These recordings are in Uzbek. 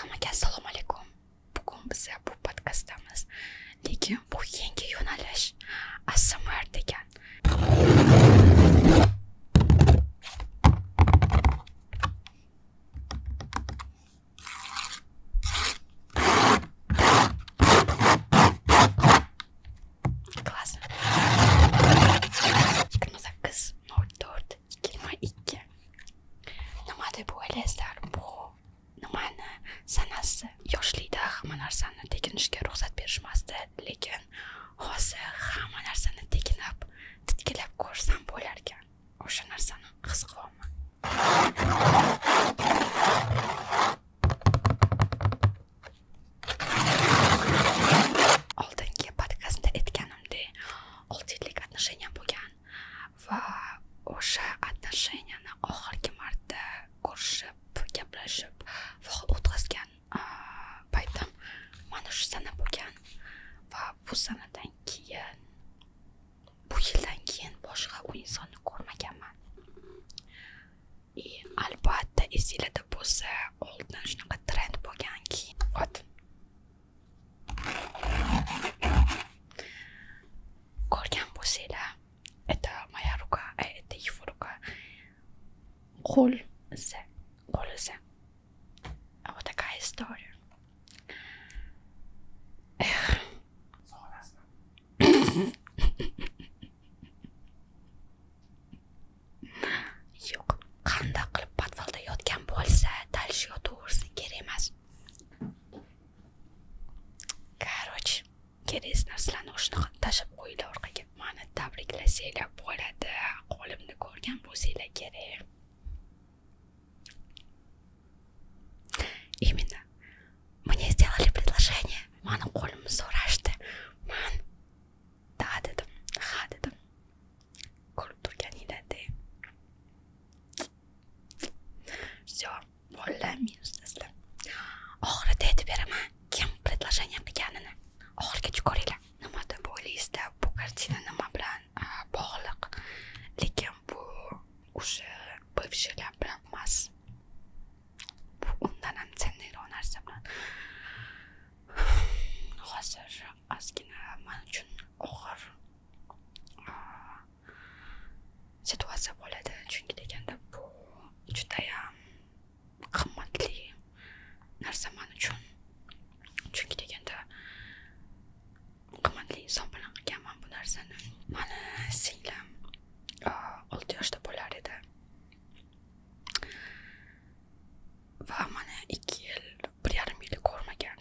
Hammaga assalomu alaykum. Bugun biz bu podkastdamiz. Lekin bu yangi yo'nalish ASMR degan. Klass. 28.04.2022. Nima deb o'ylaysizlar? Bu nimani sanasi? Yoshlikda hamma narsani tekinishga ruxsat berishmasdi, lekin hozir hamma narsani tekinib, titkilab ko'rsam bo'lar ekan. O'sha narsani his qilyapman. Oldingi podkastda aytganimdek, 6 yillik отношения bo'lgan va o'sha отношенияni oxirgi marta ko'rishib, gaplashib va o'tkazgan paytim mana shu sana bo'lgan va bu sanadan keyin, bu yildan keyin boshqa u insonni ko'rmaganman. Albatta esingizda bo'lsa, oldin shunaqa trend bo'lganki, ko'rgan bo'lsanglar, это моя рука, а это его рука. Qo'l izi. Вот такая история. Yo'q, qanday qilib podvalda yotgan bo'lsa, dalish yotaversin, kerak emas. Короче, kerak narsalarni shunaqa tashib qo'yinglar orqaga. Mani tabriklasanglar bo'ladi. Qo'limni ko'rgan bo'lsanglar kerak. Именно. Мне сделали предложение. Mani qo'limni so'rashdi. Man da dedim, ha dedim. Ko'rib turganinglarda. Всё, bo'ldi, minus taslim. Oxirida aytib beraman, kim предложение qilganini. Oxirigacha ko'ringlar. Nima deb o'ylaysizlar? Bu kartina nima bilan bog'liq? Lekin bu o'sha bывшийlar bilan emas. Bu undan ham tengroq narsa bilan. Hozir ozgina men uchun og'ir situatsiya bo'ladi, chunki deganda bu judayam qimmatli narsa men uchun. Chunki deganda qimmatli inson bilan qilganman bu narsani. Mani singlim 6 yoshda bo'lar edi. Va mana 2 yil, 1,5 yil ko'rmagan.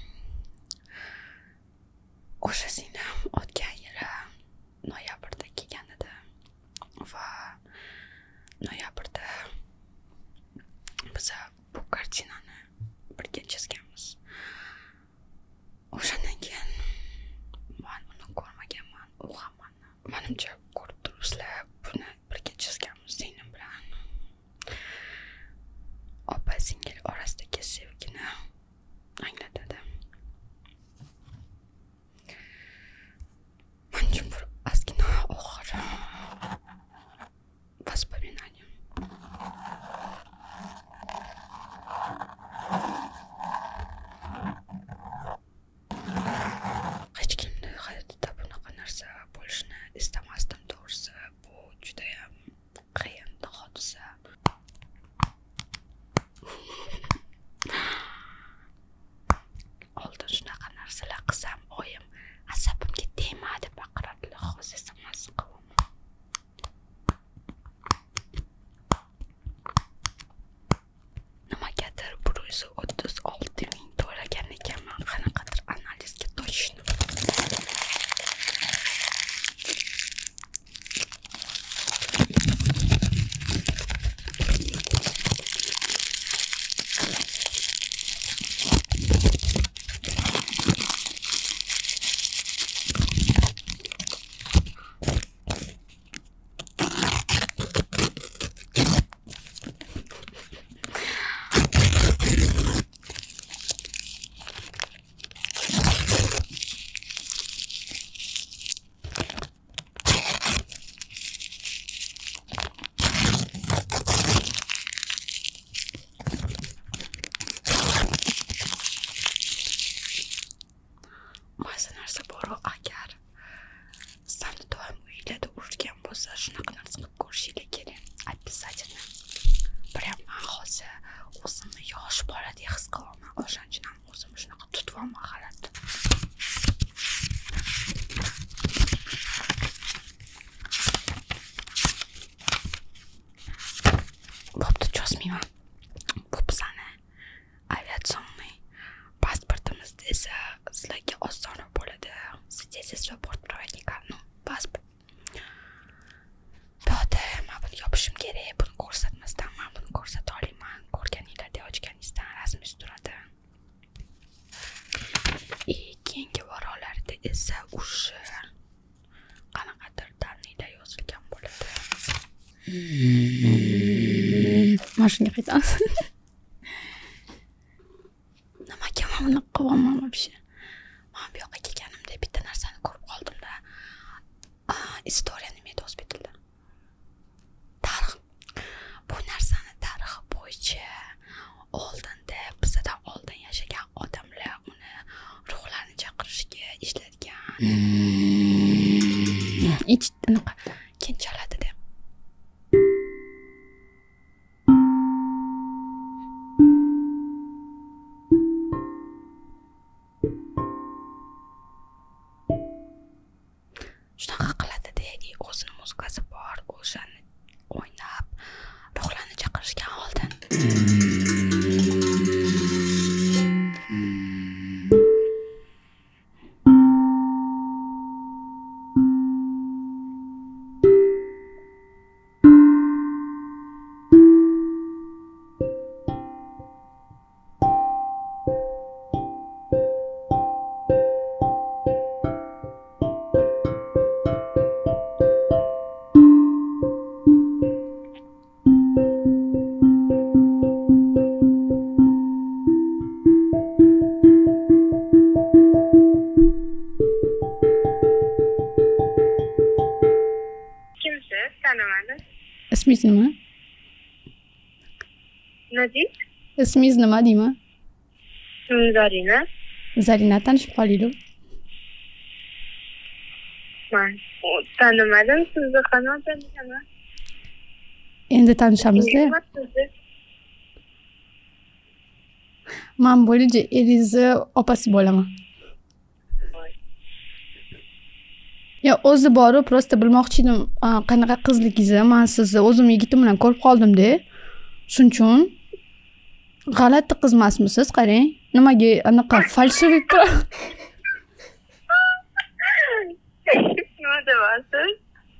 O'sha singlim o'tgan yili noyabrda kelgan edi. Va noyabrda biz bu kartinani birga chizganmiz. O'shandan keyin men uni ko'rmaganman, u ham meni. Menimcha ko'rib turibsizlar, buni birga chizganmiz singlim bilan. Opa singil orasidagi sevgini anglatadi. Men uchun bir ozgina og'ir воспоминание. Hech kimni hayotida bunaqa narsa bo'lishini istamasdim, to'g'risi. Bu judayam qiyin hodisa. Oldin shunaqa narsalar qilsam, oyim asabimga tegma deb baqiradilar. Hozir esa mazza qilaman. Nimagadir 136 ming to'lagan ekanman, qanaqadir analizga точно. O'shaning ham o'zim shunaqa tutibman xalat. Bo'pti, cho'zmayman. Bu bizani aviatsionniy pasportimizda esa sizlarga osonroq bo'ladi. Свидетельство бортпроводника, pasport. Buyoqda men buni yopishim kerak, buni ko'rsatmasdan men buni ko'rsata olaman. Ko'rganinglarda ochganingizdan rasmingiz turadi. Keyingi varolarda esa o'sha qanaqadir daniylar yozilgan bo'ladi. Mashinaga qaytamiz. Nimaga men buni qilyapman вообще? Men bu yoqqa kelganimda bitta narsani ko'rib qoldim-da. Istoriya nima edi o'zbek tilida? Tarix. Bu narsani tarixi bo'yicha oldinda bizdan oldin yashagan odamlar uni ruhlarni chaqirishga ishlatgan. Anaqa kenchaladi-da. Shunaqa qiladi-da, o'zini muzikasi bor, o'shani o'ynab ruhlarni chaqirishgan oldin. Ismingiz nima? Nadi? Ismingiz nima deymi? Zarina. Zarina, tanishib qolaylik. Men tanimadim, sizni qanday tanishaman? Endi tanishamiz-da. Men bo'liji eringizni opasi bo'laman. Ya o'zi borib, prosta bilmoqchi edim, qanaqa qizligingizni. Men sizni o'zim yigitim bilan ko'rib qoldim-da. Shuning uchun g'alati qiz emasmisiz? Qarang, nimaga anaqa falshirik turadi? Nima deyapsiz?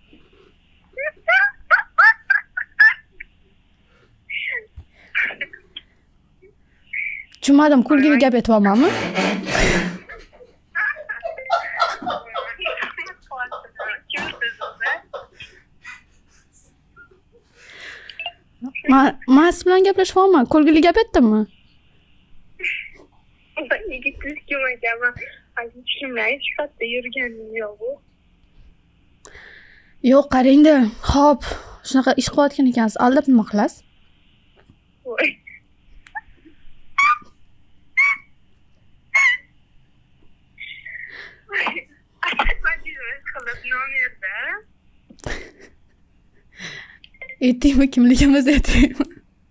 Tushunmadim, kulgili gap aytyapmanmi? Men siz bilan gaplashyapman. Kulgili gap aytdimmi? Yigitsiz kim ekan? Tushunmay hech qayerda yurganim yo'q. Yo'q, qarangda. Xo'p, shunaqa ish qilayotgan ekansiz. Aldab nima qilasiz? Voy. Aytdingmi, kimligimizni aytdingmi?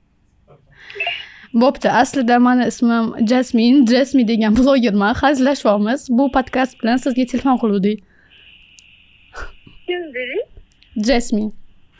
Bo'pti, aslida meni ismim Jasmine degan blogerman. Hazillashyapmiz. Bu podkast bilan sizga telefon qildik. Kim dedi? Jasmine.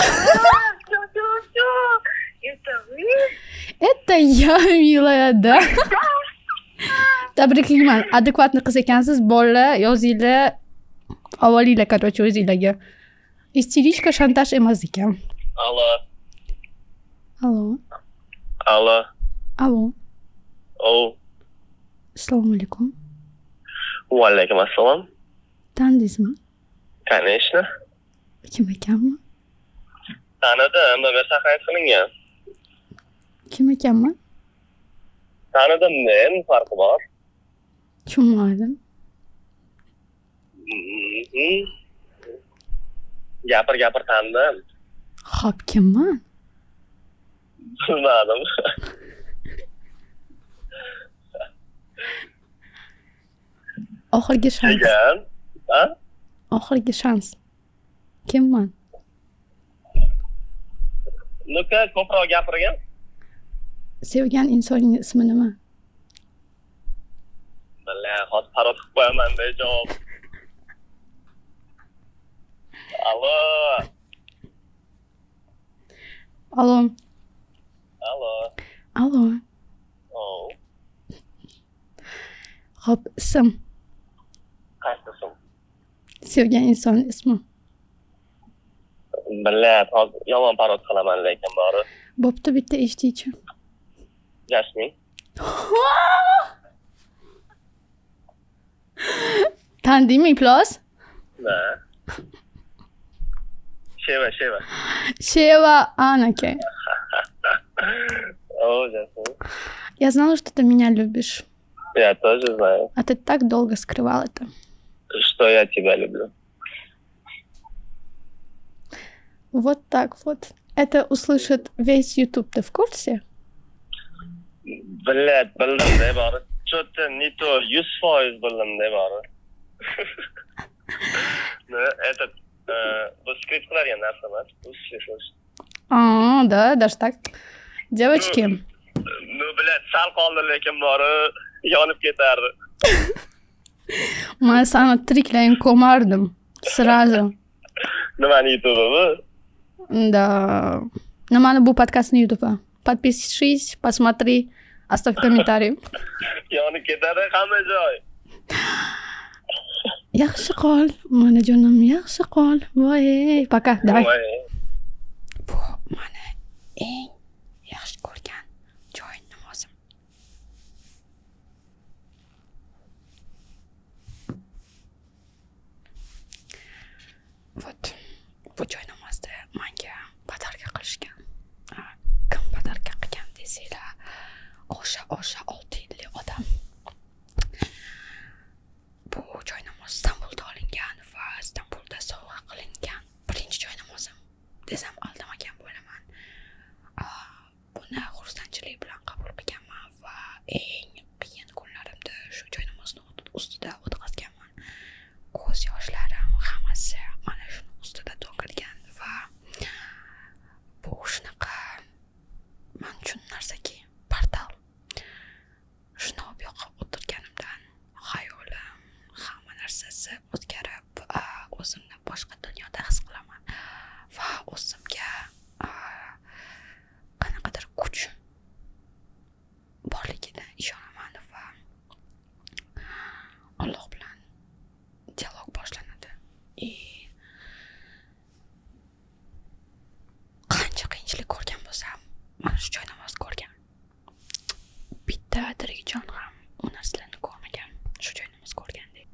Это я, милая, да. Tabriklayman. Adekvatni qiz ekansiz. Bolalar, yozinglar, avolinglar, короче, o'zinglarga. Истеричка shantaj emas ekan. Allo. Allo. Allo. Allo. Oh. Assalomu alaykum. Va alaykum assalom. Tanidingizmi? Конечно. Kim ekanmi? Tanidim, nomer saqlanib qilingan. Kim ekanmi? Tanidim, nima farqi bor? Tushunmadim. Gapir tanidim. Xo'p, kimman? Bilmadim. Oxirgi shans. Ha? Oxirgi shans. Kimman? Nuka ko'proq gapirgan. Sevgan insoning ismi nima? Balla, hozir parod qilib qo'yaman-da javob. Alo. Allo. Alo. Allo. Oh. Hop, ism. Qaysisin? Sevgan inson ismi. Balla, hozir yomon parod qilaman lekin bori. Bo'pti, bitta eshituvchi. Jasmin. Tandingmi, Plus? Na. Sheva. Sheva, окей. О, Jasmin. Я знала, что ты меня любишь. Я тоже знаю, А ты так долго скрывал это. что я тебя люблю. Вот так вот. Это услышит весь YouTube. Ты в курсе? Bildim de bari. Что-то не то, 100% bildim de bari. Этот, bu skript qilargan narsa emas, bu слышишь. Да, даже так. Девочки, Ну, блядь, sal qoldi lekin bori yonib ketardi. man sana tiriklayin ko'mardim. Сразу. Nimani YouTube bu? Да. Nimani bu подкастni YouTube'a. Подпишись, посмотри, оставь комментарий. Yonib ketadi hamma joy. Yaxshi qol, mana jonim, yaxshi qol. Voy, пока, давай. Bu mani eng yaxshi ko'rgan joy namozim. Вот, bu joy namozda menga podarka qilishgan. Kim podarka qilgan desanglar, o'sha 6 yilli odam. Bu joy namoz Istanbulda olingan va Istanbulda sovg'a qilingan birinchi joy namozim desam aldamagan bo'laman. Buni xursandchilik bilan qabul qilganman va eng qiyin kunlarimda shu joy namozni ustida o'tkazganman. Ko'z yoshlarim hammasi mana shuni ustida to'kilgan va bu shunaqa men uchun narsaki, portal. Shuni olib yoqib o'tirganimdan xayolim, hamma narsasi o'zgarib, o'zimni boshqa dunyoda his qilaman va o'zimga qanaqadir kuch borligidan ishonaman va Alloh bilan dialog boshlanadi. Qancha qiyinchilik ko'rgan bo'lsam, mana shu joy namoz ko'rgan. Bitta tirik jon ham u narsalarni ko'rmagan, shu joy namoz ko'rgandek.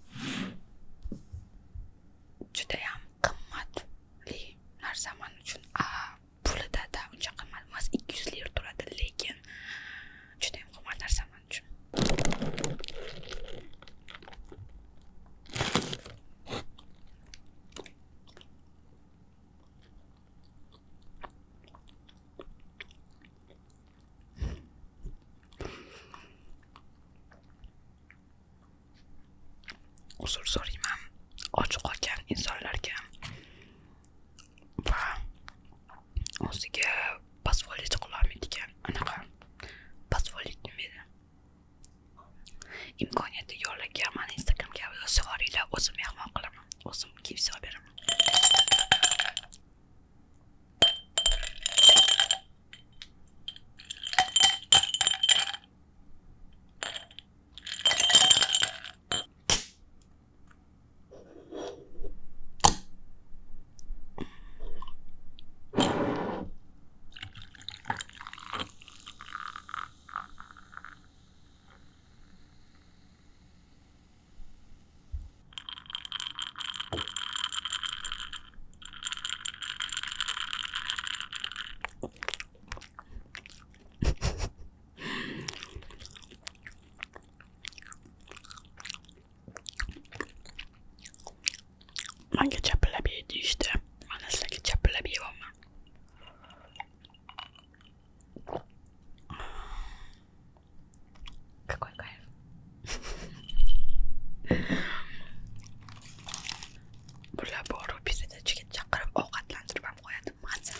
Judayam qimmatli narsa men uchun. Pulida da uncha qimmat emas, 200 lira turadi, lekin judayam qimmat narsa men uchun. Uzr so'rayman och qolgan insonlarga va o'ziga позволить qilolmaydigan anaqa позволить nima edi? Imkoniyati yo'qlarga mani Instagramga yozib yuboringlar, o'zim mehmon qilaman, o'zim kiyib beraman. Menga chapillab ye deyishdi. Mana sizlarga chapillab yeyapman. Какой кайф. Bular borib pizzachiga chaqirib ovqatlantirib ham qo'yadi. Mazza.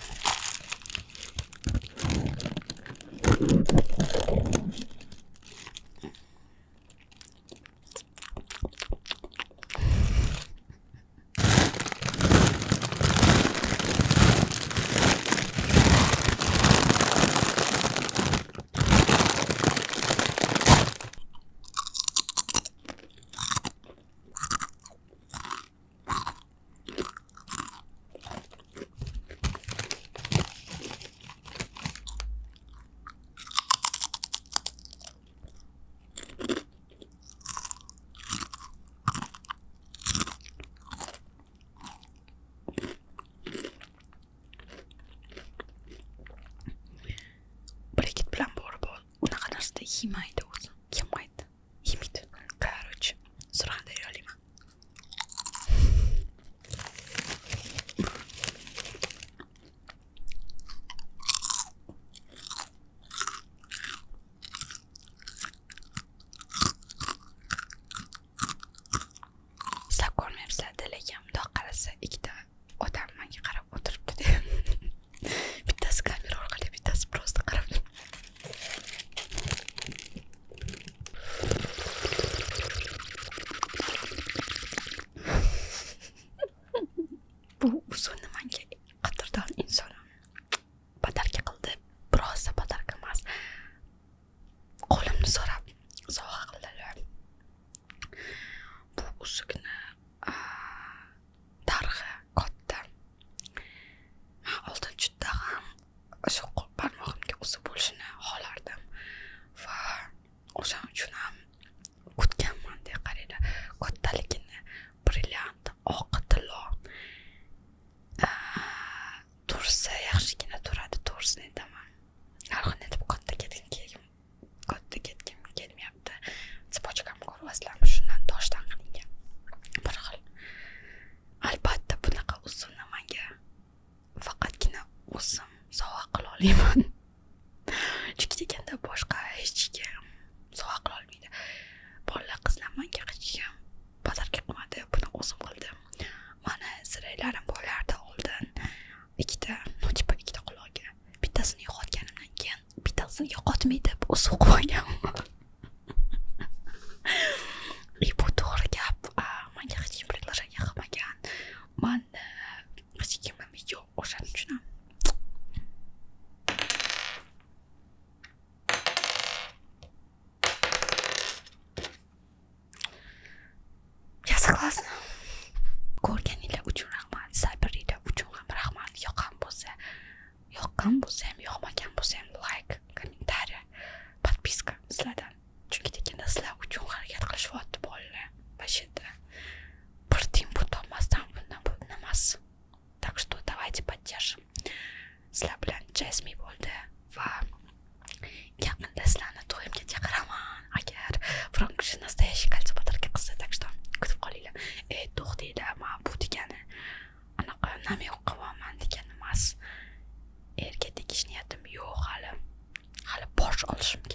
olmayman. Chunki deganda boshqa hech kim sovg'a qila olmaydi. Bolalar qizlar menga hech kim pодарка qilmadi, buni o'zim qildim. Mani siraylarim bo'lardi oldin. Ikkita qulog'iga. Bittasini yo'qotganimdan keyin bittasini yo'qotmay deb o'zim qo'yganman. Bu to'g'ri gap. Menga hech kim приглашение qilmagan. Men hech kimim yo'q o'shaning uchun ham. Yaxshi ko'rganinglar uchun rahmat, sabringlar uchun ham rahmat. Yoqqan bo'lsa ham, yoqmagan bo'lsa ham like, kommentariy, подписка sizlardan. Chunki deganda sizlar uchun harakat qilishyapti bolalar. Вообще-то bir tiyin pul topmasdan bundan emas. Так что давайте поддержим. Sizlar bilan Jasmine bo'ldi va yaqinda sizlarni to'yimga chaqiraman. Agar Frankush naстоящий кольцо подарка qilsa, так что kutib qolinglar. To'xtaylar, men bu degani anaqa namyoq qilaman degani emas. Erga tegish niyatim yo'q hali. Hali bosh olishim